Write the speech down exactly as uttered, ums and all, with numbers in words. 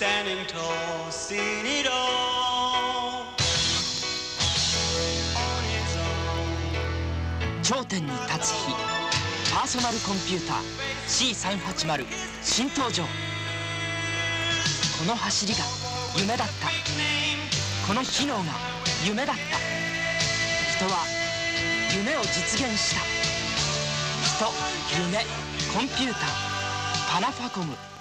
standing tall, seen it all on his own. 頂点に立つ日、パーソナルコンピューター シーさんはちまる 新登場。この走りが夢だった。この機能が夢だった。人は夢を実現した。人、夢、コンピューター、パナファコム。